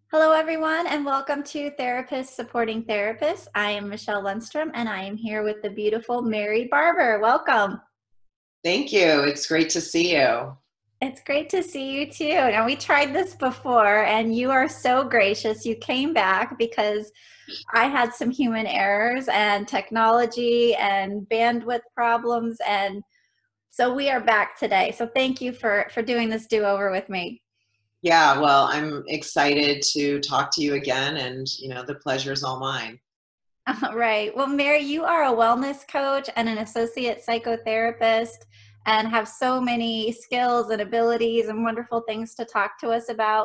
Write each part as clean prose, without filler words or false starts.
Hello, everyone, and welcome to Therapists Supporting Therapists. I am Michelle Lundstrom, and I am here with the beautiful Mary Barber. Welcome. Thank you. It's great to see you. It's great to see you too. Now, we tried this before, and you are so gracious. You came back because I had some human errors and technology and bandwidth problems, and so we are back today. So thank you for doing this do-over with me. Yeah, well, I'm excited to talk to you again, and the pleasure is all mine. Right. Well, Mary, you are a wellness coach and an associate psychotherapist and have so many skills and abilities and wonderful things to talk to us about.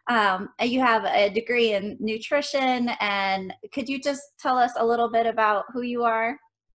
You have a degree in nutrition, and could you just tell us a little bit about who you are?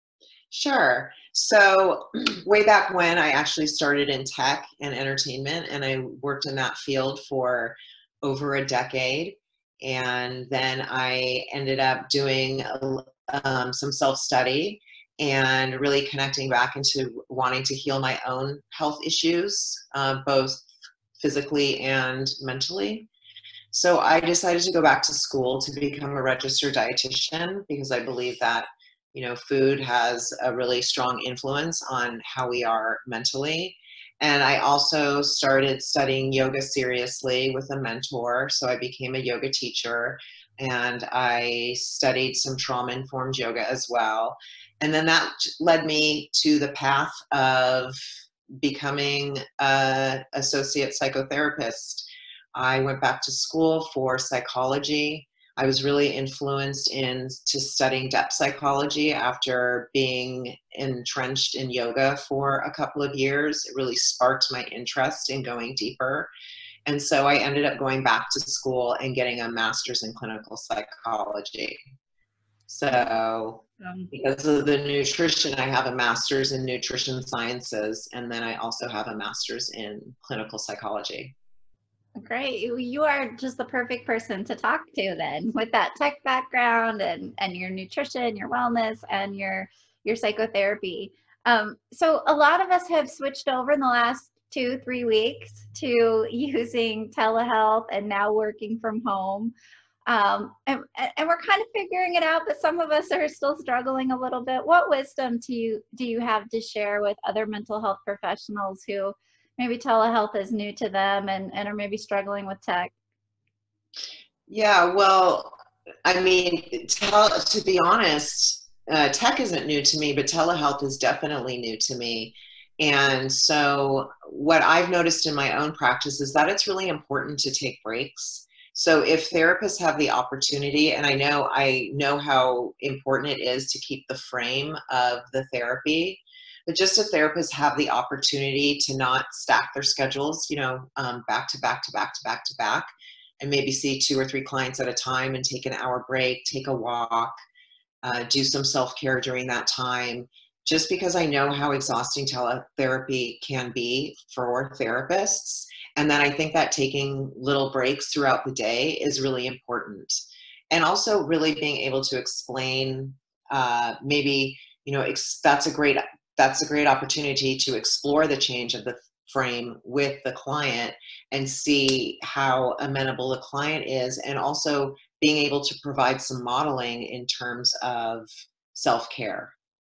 Sure. So, way back when I actually started in tech and entertainment, and I worked in that field for over a decade. And then I ended up doing some self-study and really connecting back into wanting to heal my own health issues, both physically and mentally. So I decided to go back to school to become a registered dietitian because I believe that, food has a really strong influence on how we are mentally. And I also started studying yoga seriously with a mentor. So I became a yoga teacher and I studied some trauma-informed yoga as well. And then that led me to the path of becoming an associate psychotherapist. I went back to school for psychology. I was really influenced into studying depth psychology after being entrenched in yoga for a couple of years. It really sparked my interest in going deeper. And so I ended up going back to school and getting a master's in clinical psychology. So because of the nutrition, I have a master's in nutrition sciences, and then I also have a master's in clinical psychology. Great. You are just the perfect person to talk to then with that tech background and your nutrition, your wellness, and your psychotherapy. So a lot of us have switched over in the last 2, 3 weeks to using telehealth and now working from home. And we're kind of figuring it out, but some of us are still struggling a little bit. What wisdom do you have to share with other mental health professionals who maybe telehealth is new to them and are maybe struggling with tech? Yeah, well, I mean, to be honest, tech isn't new to me, but telehealth is definitely new to me. And so, what I've noticed in my own practice is that it's really important to take breaks. So, if therapists have the opportunity, and I know how important it is to keep the frame of the therapy, but just if therapists have the opportunity to not stack their schedules, back to back to back to back to back, and maybe see two or three clients at a time and take an hour break, take a walk, do some self-care during that time, just because I know how exhausting teletherapy can be for therapists. And then I think that taking little breaks throughout the day is really important. And also really being able to explain, maybe, that's a great opportunity to explore the change of the frame with the client and see how amenable the client is, and also being able to provide some modeling in terms of self-care.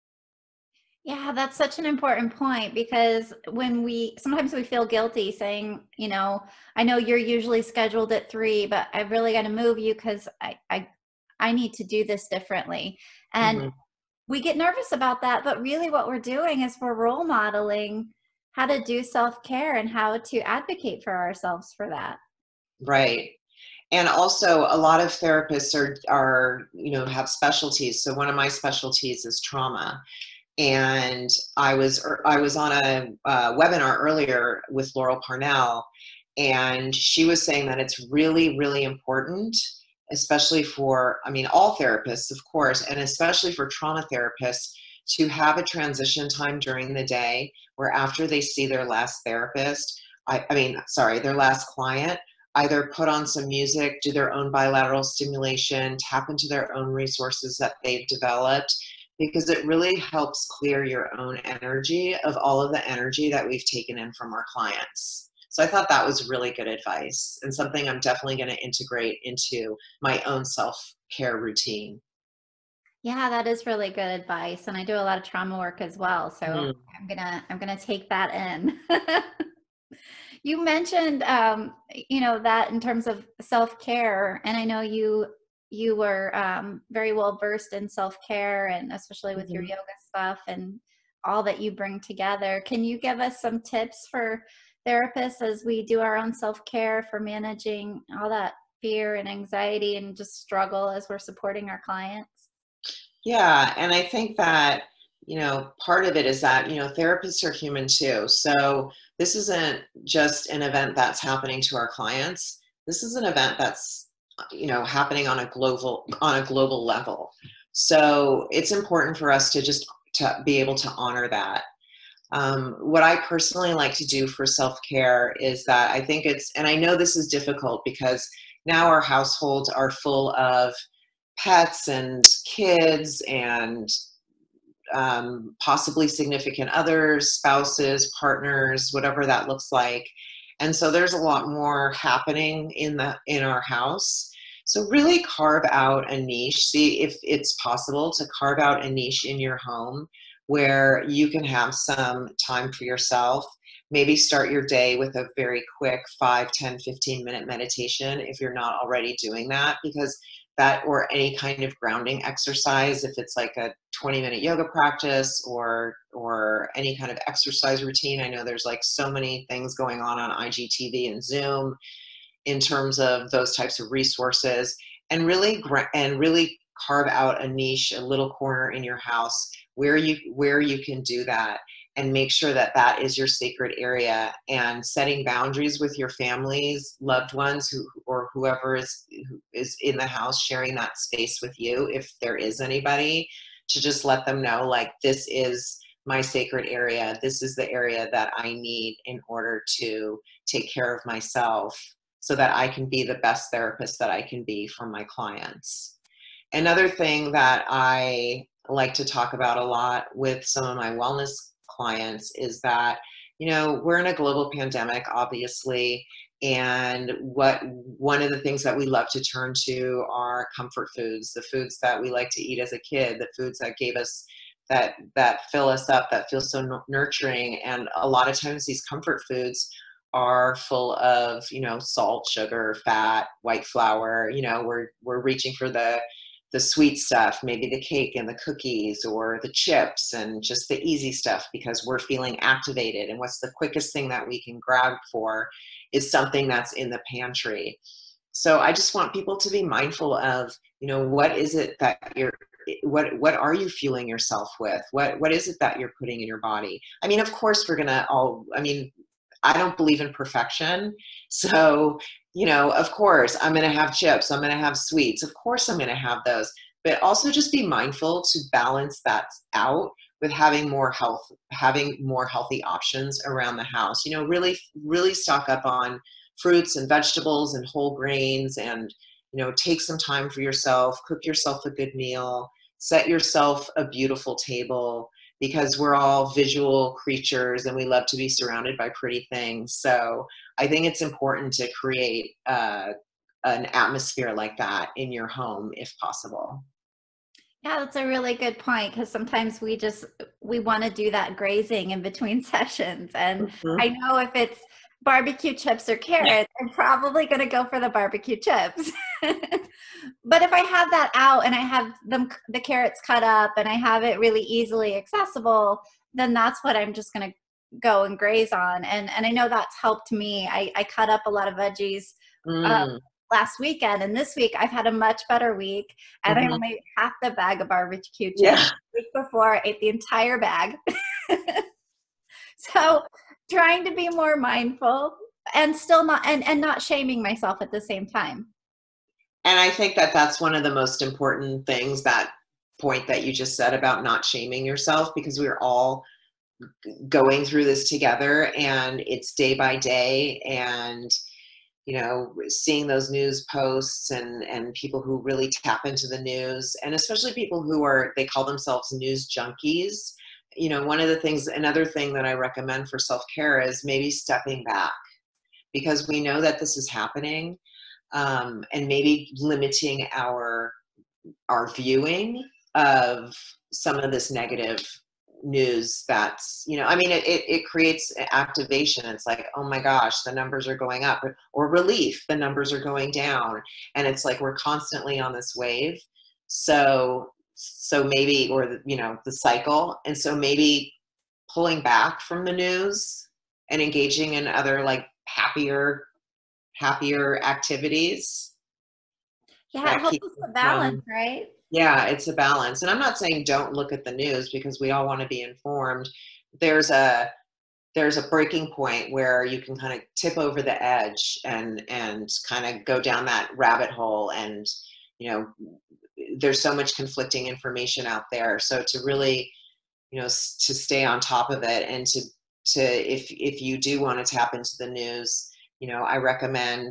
Yeah, that's such an important point because when sometimes we feel guilty saying, I know you're usually scheduled at 3, but I've really got to move you because I need to do this differently. And Mhm. we get nervous about that, but really what we're doing is we're role modeling how to do self-care and how to advocate for ourselves for that. Right. And also a lot of therapists have specialties. So one of my specialties is trauma. And I was on a webinar earlier with Laurel Parnell, and she was saying that it's really, really important, especially for, I mean, all therapists, of course, and especially for trauma therapists, to have a transition time during the day where after they see their last therapist, their last client, either put on some music, do their own bilateral stimulation, tap into their own resources that they've developed, because it really helps clear your own energy of all of the energy that we've taken in from our clients. So I thought that was really good advice and something I'm definitely going to integrate into my own self-care routine. Yeah, that is really good advice. And I do a lot of trauma work as well. So Mm, I'm gonna take that in. You mentioned that in terms of self-care, and I know you were very well versed in self-care and especially with your mhm. yoga stuff and all that you bring together. Can you give us some tips for therapists as we do our own self-care for managing all that fear and anxiety and just struggle as we're supporting our clients? Yeah, and I think that, part of it is that, therapists are human too. So this isn't just an event that's happening to our clients. This is an event that's, happening on a global level. So it's important for us to just to be able to honor that. What I personally like to do for self-care is that I think and I know this is difficult because now our households are full of pets and kids and possibly significant others, spouses, partners, whatever that looks like. And so there's a lot more happening in our house. So really carve out a niche. See if it's possible to carve out a niche in your home where you can have some time for yourself. Maybe start your day with a very quick 5, 10, 15-minute meditation if you're not already doing that, because that, or any kind of grounding exercise, if it's like a 20-minute yoga practice or any kind of exercise routine. I know there's like so many things going on IGTV and Zoom in terms of those types of resources, and really carve out a niche, a little corner in your house where you can do that, and make sure that that is your sacred area, and setting boundaries with your families, loved ones, or whoever who is in the house sharing that space with you, if there is anybody, to just let them know, like, this is my sacred area. This is the area that I need in order to take care of myself so that I can be the best therapist that I can be for my clients. Another thing that I like to talk about a lot with some of my wellness clients is that, we're in a global pandemic, obviously, and one of the things that we love to turn to are comfort foods, the foods that we like to eat as a kid, the foods that gave us that fill us up, that feel so nurturing. And a lot of times these comfort foods are full of, salt, sugar, fat, white flour. We're reaching for the sweet stuff, maybe the cake and the cookies or the chips and just the easy stuff because we're feeling activated. And what's the quickest thing that we can grab for is something that's in the pantry. So I just want people to be mindful of, what is it that what are you fueling yourself with? What is it that you're putting in your body? I mean, of course I don't believe in perfection. So, of course, I'm going to have chips. I'm going to have sweets. Of course, I'm going to have those. But also just be mindful to balance that out with having more healthy options around the house. Really, really stock up on fruits and vegetables and whole grains, and, take some time for yourself, cook yourself a good meal, set yourself a beautiful table, because we're all visual creatures and we love to be surrounded by pretty things. So I think it's important to create an atmosphere like that in your home if possible. Yeah, that's a really good point because sometimes we want to do that grazing in between sessions. And Mhm. I know if it's barbecue chips or carrots, I'm probably going to go for the barbecue chips. But if I have that out and I have the carrots cut up and I have it really easily accessible, then that's what I'm just going to go and graze on. And I know that's helped me. I cut up a lot of veggies Mm, last weekend, and this week I've had a much better week, and I mhm. only ate half the bag of barbecue chips. Yeah. The week before I ate the entire bag. So trying to be more mindful and still not and not shaming myself at the same time. And I think that that's one of the most important things, that point that you just said about not shaming yourself, because we're all going through this together and it's day by day. And seeing those news posts and people who really tap into the news, and especially people they call themselves news junkies. Another thing that I recommend for self-care is maybe stepping back because we know that this is happening, and maybe limiting our viewing of some of this negative news that's, I mean, it creates activation. It's like, oh my gosh, the numbers are going up, or relief, the numbers are going down. And it's like, we're constantly on this wave. So maybe, or, the cycle. And so maybe pulling back from the news and engaging in other like happier activities Yeah, it that helps keep us us to balance, from. right? Yeah, it's a balance. And I'm not saying don't look at the news, because we all want to be informed. There's a breaking point where you can kind of tip over the edge and kind of go down that rabbit hole. And, there's so much conflicting information out there. So to really, to stay on top of it, and if you do want to tap into the news, I recommend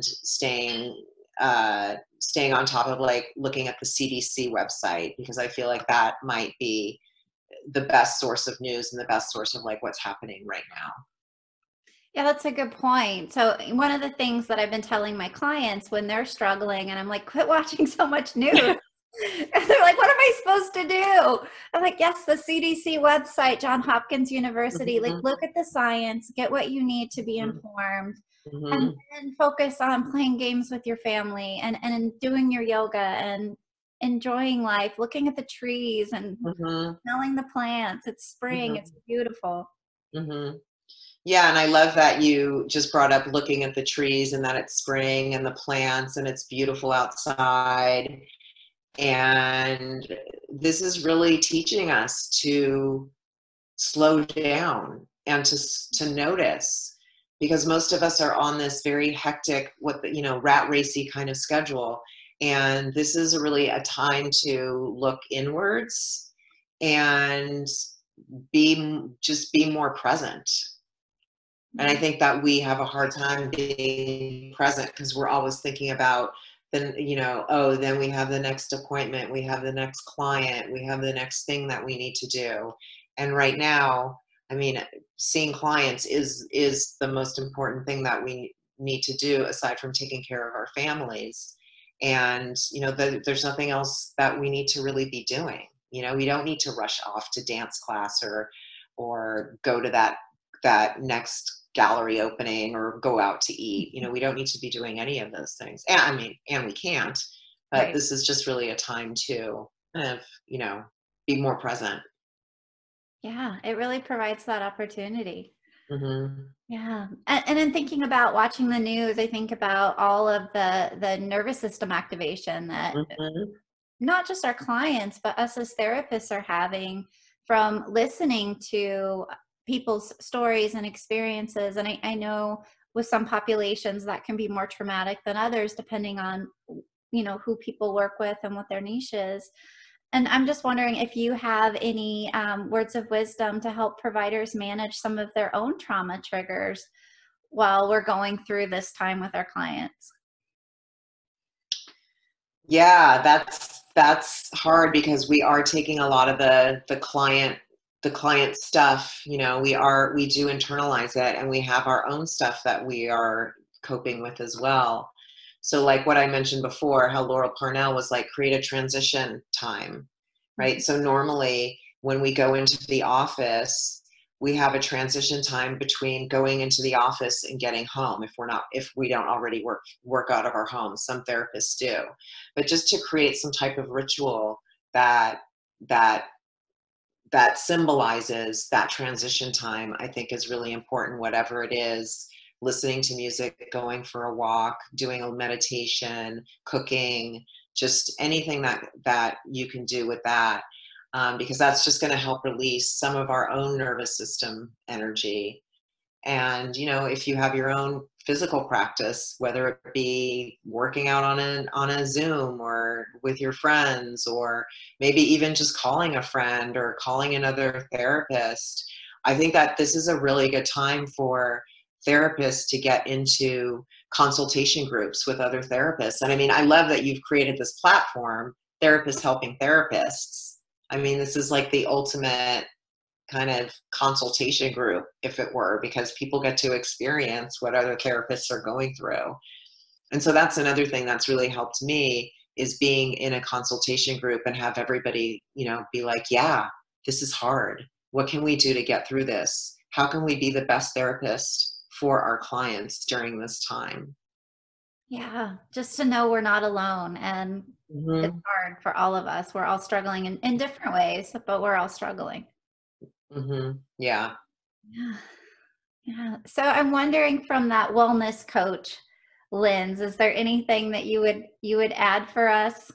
staying on top of, like, looking at the CDC website, because I feel like that might be the best source of news and the best source of like what's happening right now. Yeah, that's a good point. So one of the things that I've been telling my clients when they're struggling, and I'm like, quit watching so much news. And they're like, what am I supposed to do? I'm like, yes, the CDC website, Johns Hopkins University, like, Mhm, look at the science, get what you need to be mhm, informed, and mhm, then focus on playing games with your family, and doing your yoga and enjoying life, looking at the trees and mhm, smelling the plants. It's spring. It's mhm, beautiful. mhm. Yeah, and I love that you just brought up looking at the trees, and that it's spring and the plants and it's beautiful outside. And this is really teaching us to slow down and to notice, because most of us are on this very hectic, rat racy kind of schedule. And this is really a time to look inwards and be more present. And I Yeah. think that we have a hard time being present, because we're always thinking about, then, oh, then we have the next appointment, we have the next client, we have the next thing that we need to do. And right now, I mean, seeing clients is the most important thing that we need to do, aside from taking care of our families. And, there's nothing else that we need to really be doing. We don't need to rush off to dance class, or go to that next gallery opening, or go out to eat. We don't need to be doing any of those things. And I mean, and we can't, but Right. this is just really a time to kind of, be more present. Yeah, it really provides that opportunity. Hmm. Yeah. And then thinking about watching the news, I think about all of the nervous system activation that Hmm. not just our clients, but us as therapists are having from listening to people's stories and experiences. And I know with some populations that can be more traumatic than others, depending on, who people work with and what their niche is. And I'm just wondering if you have any words of wisdom to help providers manage some of their own trauma triggers while we're going through this time with our clients. Yeah, that's hard, because we are taking a lot of the client stuff. We do internalize it, and we have our own stuff that we are coping with as well. So, like what I mentioned before, how Laurel Parnell was like, create a transition time, right? So normally when we go into the office, we have a transition time between going into the office and getting home, if we don't already work out of our homes. Some therapists do. But just to create some type of ritual that that that symbolizes that transition time, I think is really important, whatever it is. Listening to music, going for a walk, doing a meditation, cooking, just anything that you can do with that, because that's just going to help release some of our own nervous system energy. And, if you have your own physical practice, whether it be working out on a Zoom, or with your friends, or maybe even just calling a friend or calling another therapist, I think that this is a really good time for therapists to get into consultation groups with other therapists. And I mean, I love that you've created this platform, Therapists Helping Therapists. I mean, this is like the ultimate, kind of consultation group, if it were, because people get to experience what other therapists are going through. And so that's another thing that's really helped me, is being in a consultation group and have everybody, be like, yeah, this is hard. What can we do to get through this? How can we be the best therapist for our clients during this time? Yeah, just to know we're not alone, and it's Mm-hmm. hard for all of us. We're all struggling in different ways, but we're all struggling. Mm-hmm. Yeah. Yeah. Yeah. So I'm wondering, from that wellness coach lens, is there anything that you would add for us?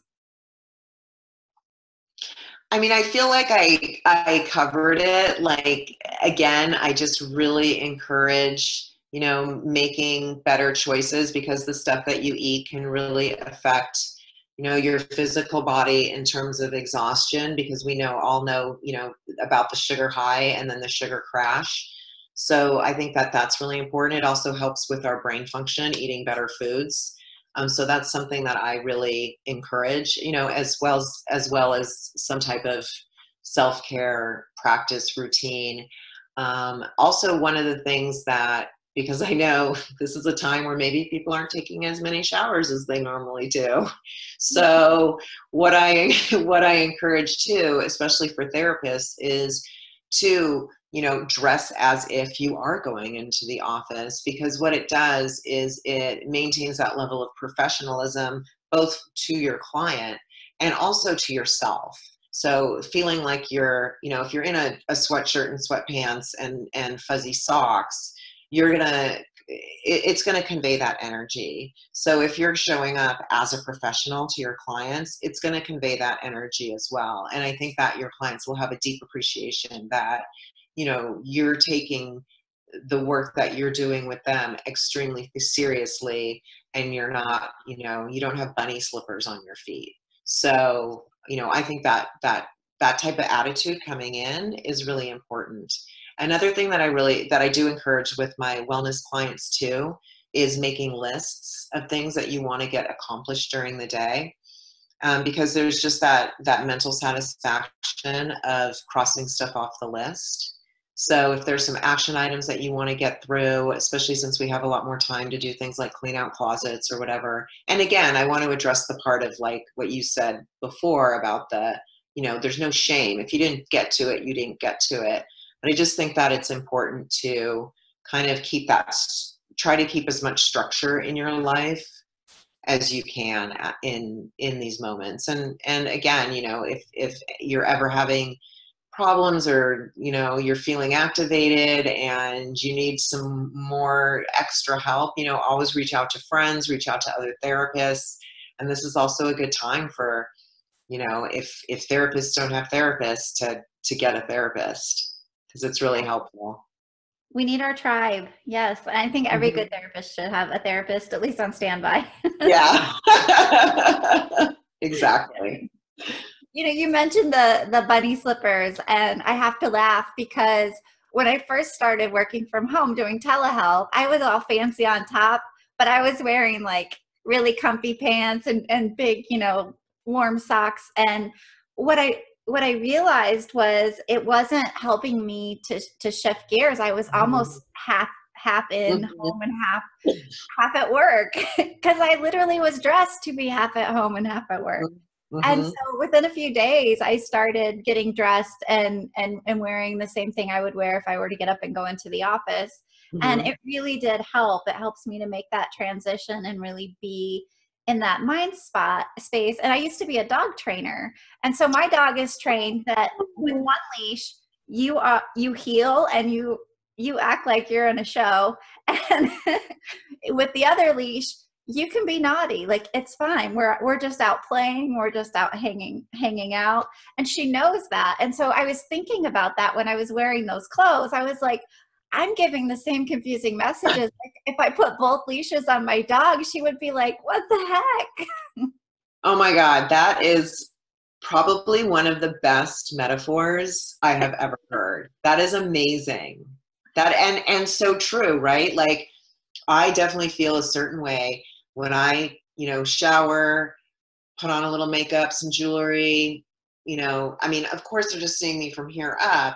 I mean, I feel like I covered it. Like, again, I just really encourage, making better choices, because the stuff that you eat can really affect, your physical body in terms of exhaustion, because we all know, about the sugar high and then the sugar crash. So I think that that's really important. It also helps with our brain function, eating better foods. So that's something that I really encourage, as well as some type of self-care practice routine. Also, one of the things that, because I know this is a time where maybe people aren't taking as many showers as they normally do. So what I what I encourage too, especially for therapists, is to dress as if you are going into the office, because what it does is it maintains that level of professionalism, both to your client and also to yourself. So feeling like if you're in a sweatshirt and sweatpants and fuzzy socks, it's gonna convey that energy. So if you're showing up as a professional to your clients, it's gonna convey that energy as well. And I think that your clients will have a deep appreciation that you're taking the work that you're doing with them extremely seriously, and you're not, you don't have bunny slippers on your feet. So, I think that type of attitude coming in is really important. Another thing that I do encourage with my wellness clients too, is making lists of things that you want to get accomplished during the day. Because there's just that mental satisfaction of crossing stuff off the list. So if there's some action items that you want to get through, especially since we have a lot more time to do things like clean out closets or whatever. And again, I want to address the part of like what you said before about there's no shame. If you didn't get to it, you didn't get to it. But I just think that it's important to kind of try to keep as much structure in your life as you can in these moments. And again, if you're ever having problems, or you're feeling activated and you need some more extra help, always reach out to friends, reach out to other therapists. And this is also a good time for, if therapists don't have therapists, to get a therapist, because it's really helpful. We need our tribe. Yes. I think every good Mhm. therapist should have a therapist at least on standby. Yeah. Exactly. You mentioned the bunny slippers, and I have to laugh because when I first started working from home doing telehealth, I was all fancy on top, but I was wearing like really comfy pants and big, warm socks. And what I realized was it wasn't helping me to shift gears. I was Mhm. almost half in Mhm. home and half at work, because I literally was dressed to be half at home and half at work. And Mhm. so within a few days, I started getting dressed and wearing the same thing I would wear if I were to get up and go into the office. And Mhm. it really did help. It helps me to make that transition and really be in that mind spot space. And I used to be a dog trainer. And so my dog is trained that with one leash, you heel and you act like you're in a show. And with the other leash, you can be naughty. Like, it's fine. We're just out playing. We're just out hanging out. And she knows that. And so I was thinking about that when I was wearing those clothes. I was like, I'm giving the same confusing messages. Like, if I put both leashes on my dog, she would be like, what the heck? Oh my God, that is probably one of the best metaphors I have ever heard. That is amazing. That and so true, right? Like, I definitely feel a certain way when I, shower, put on a little makeup, some jewelry, I mean, of course they're just seeing me from here up,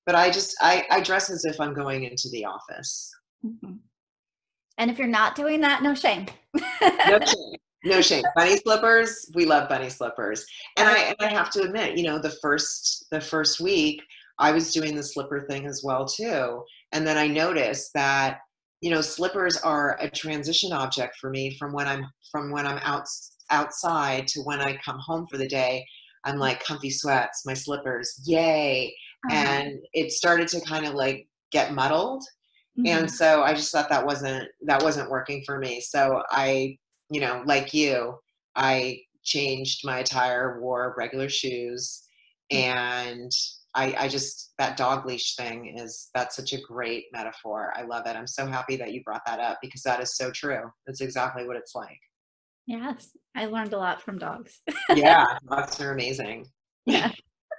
but I dress as if I'm going into the office. Mm-hmm. And if you're not doing that, no shame. No shame. No shame. Bunny slippers, we love bunny slippers. And I have to admit, you know, the first week I was doing the slipper thing as well too. And then I noticed that, you know, slippers are a transition object for me from when I'm outside to when I come home for the day. I'm like comfy sweats, my slippers, yay. And it started to kind of like get muddled. And so I just thought that wasn't working for me. So I, you know, like you, I changed my attire, wore regular shoes, and I just, that dog leash thing that's such a great metaphor. I love it. I'm so happy that you brought that up because that is so true. That's exactly what it's like. Yes, I learned a lot from dogs. Yeah, dogs are amazing. Yeah.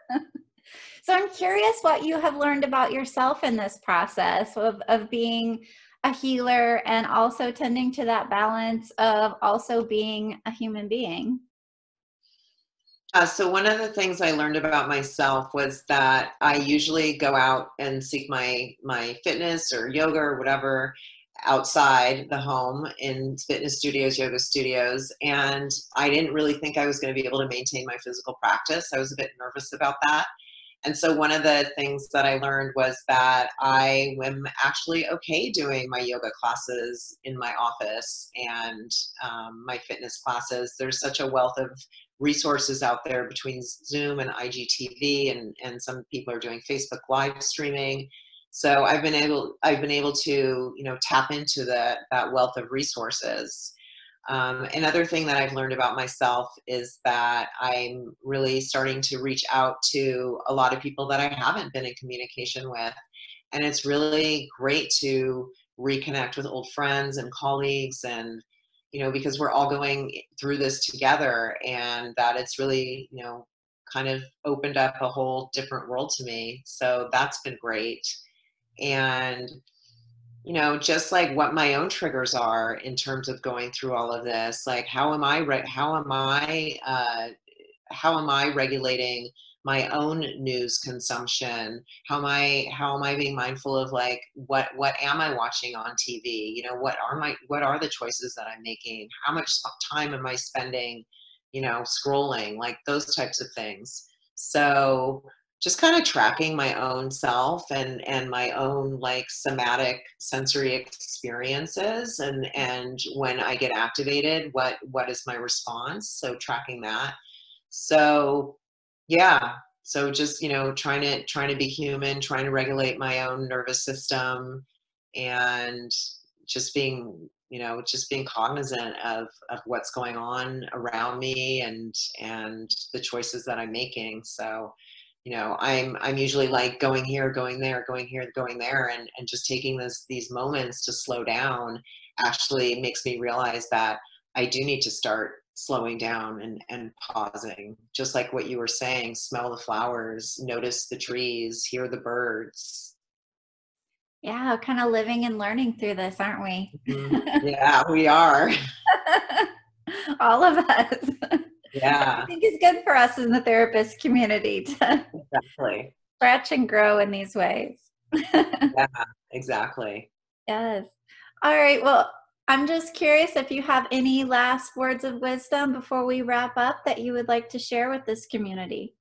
So I'm curious what you have learned about yourself in this process of being a healer and also tending to that balance of also being a human being. So one of the things I learned about myself was that I usually go out and seek my fitness or yoga or whatever outside the home in fitness studios, yoga studios, and I didn't really think I was going to be able to maintain my physical practice. I was a bit nervous about that. And so one of the things that I learned was that I am actually okay doing my yoga classes in my office and my fitness classes. There's such a wealth of resources out there between Zoom and IGTV, and some people are doing Facebook live streaming. So I've been able to, you know, tap into that wealth of resources. Another thing that I've learned about myself is that I'm really starting to reach out to a lot of people that I haven't been in communication with. And it's really great to reconnect with old friends and colleagues, and, you know, because we're all going through this together, and that it's really, you know, kind of opened up a whole different world to me. So that's been great. And you know, just like what my own triggers are in terms of going through all of this, like how am I regulating my own news consumption? How am I being mindful of like what am I watching on TV? You know, what are the choices that I'm making? How much time am I spending, you know, scrolling? Like those types of things. So just kind of tracking my own self and my own like somatic sensory experiences, and when I get activated, what is my response? So tracking that. So yeah, so just, you know, trying to be human, trying to regulate my own nervous system, and just being, you know, just being cognizant of what's going on around me, and the choices that I'm making. So, you know, I'm usually like going here, going there, going here, going there, and just taking these moments to slow down actually makes me realize that I do need to start slowing down and pausing. Just like what you were saying, smell the flowers, notice the trees, hear the birds. Yeah, kind of living and learning through this, aren't we? Yeah, we are. All of us. Yeah, I think it's good for us in the therapist community to exactly. stretch and grow in these ways. Yeah, exactly. Yes. All right. Well, I'm just curious if you have any last words of wisdom before we wrap up that you would like to share with this community.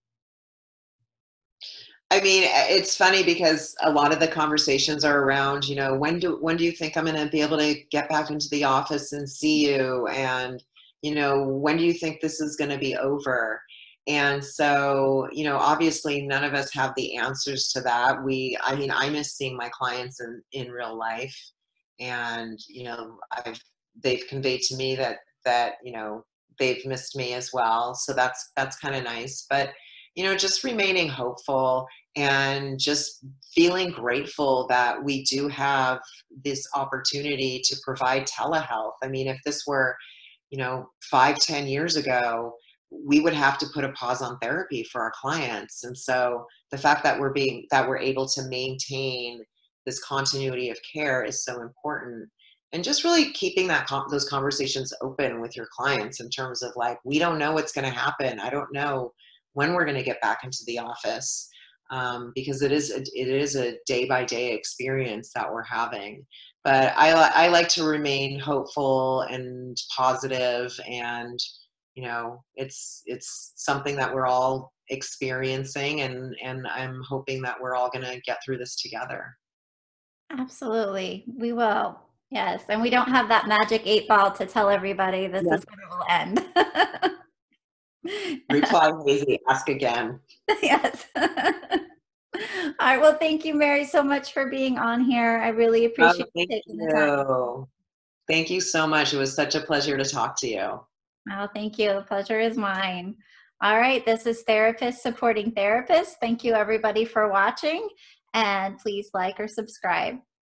I mean, it's funny because a lot of the conversations are around, you know, when do you think I'm going to be able to get back into the office and see you? And, you know, when do you think this is going to be over? And so, you know, obviously none of us have the answers to that. I mean, I miss seeing my clients in real life, and, you know, they've conveyed to me that, you know, they've missed me as well. So that's kind of nice. But, you know, just remaining hopeful and just feeling grateful that we do have this opportunity to provide telehealth. I mean, if this were, you know, 5, 10 years ago, we would have to put a pause on therapy for our clients. And so the fact that we're able to maintain this continuity of care is so important. And just really keeping those conversations open with your clients in terms of like, we don't know what's going to happen. I don't know when we're going to get back into the office. because it is a day-by-day experience that we're having. But I like to remain hopeful and positive, and it's something that we're all experiencing, and I'm hoping that we're all going to get through this together. Absolutely. We will. Yes. And we don't have that magic 8 ball to tell everybody this Yeah. is when it will end. Reply lazy, ask again. Yes. All right. Well, thank you, Mary, so much for being on here. I really Oh, appreciate you thank taking the time. you. Thank you so much. It was such a pleasure to talk to you. Oh, thank you. The pleasure is mine. All right. This is Therapist Supporting Therapists. Thank you, everybody, for watching. And please like or subscribe.